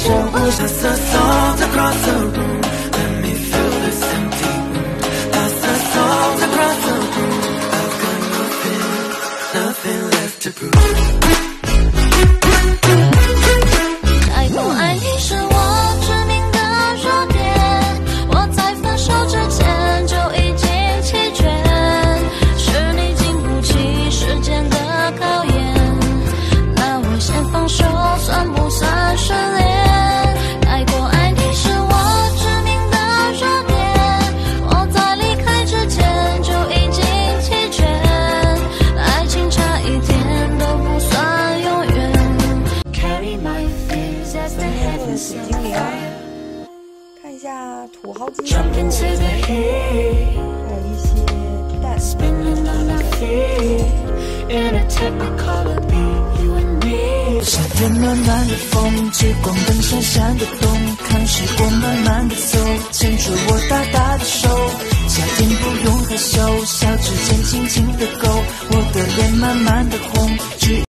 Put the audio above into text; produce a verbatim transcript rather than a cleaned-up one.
守护。That's the salt across the room. Let me fill this empty room. That's the salt across the room. I've got nothing, nothing left to prove. 太多爱你是我致命的弱点，我在分手之前就已经弃权，是你经不起时间的考验，那我先放手算不算失恋？太过爱你是我致命的弱点，我在离开之前就已经弃权，爱情差一点都不算永远。Carry my fears as the heavens fly。 看一下土豪金， Jump into the heat. 还有一些蛋。 Spinning on my feet in a technicolor beat, you and me. 夏天暖暖的风，聚光灯闪闪的动，看时光慢慢的走，牵住我大大的手。夏天不用害羞，小指尖轻轻的勾，我的脸慢慢的红。